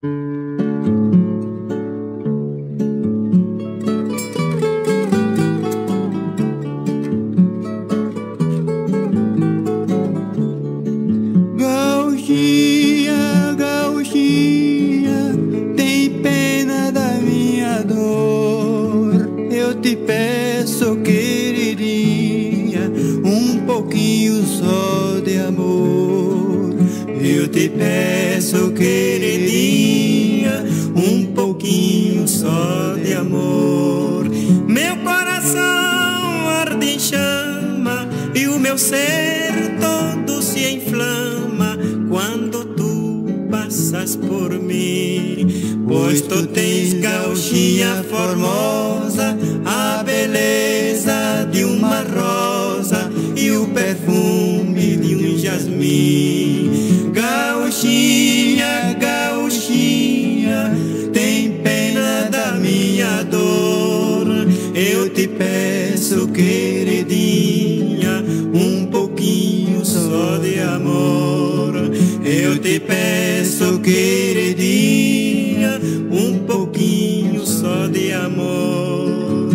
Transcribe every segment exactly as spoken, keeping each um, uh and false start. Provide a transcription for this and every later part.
Gauchinha, gauchinha, tem pena da minha dor. Eu te peço, queridinha, um pouquinho só de amor. Eu te peço, queridinha, um pouquinho só de amor. Meu coração arde em chama e o meu ser todo se inflama quando tu passas por mim. Pois tu tens, gauchinha formosa, a beleza de uma rosa e o perfume de um jasmim. Gauchinha, gauchinha, tem pena da minha dor. Eu te peço, queridinha, um pouquinho só de amor. Eu te peço, queridinha, um pouquinho só de amor.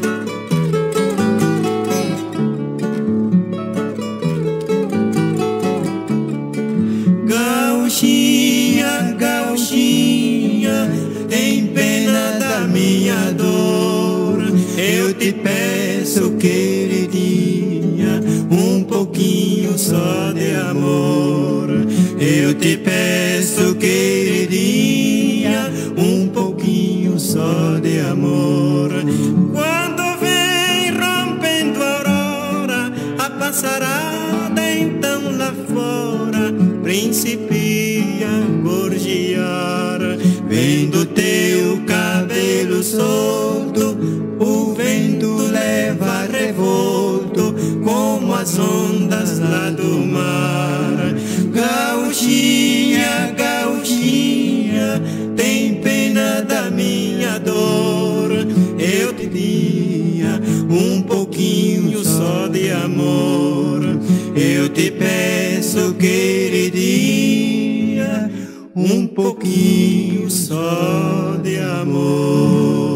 Gauchinha, gauchinha, tem pena da minha dor. Eu te peço, queridinha, um pouquinho só de amor. Eu te peço, queridinha, um pouquinho só de amor. Quando vem rompendo a aurora, a passarada então lá fora principia a gorjear. Vem do teu cabelo solto, o vento leva revolto como as ondas lá do mar. Gauchinha, gauchinha, tem pena da minha dor. Eu te pedia um pouquinho só de amor. Eu te peço, queridinha, um pouquinho só de amor.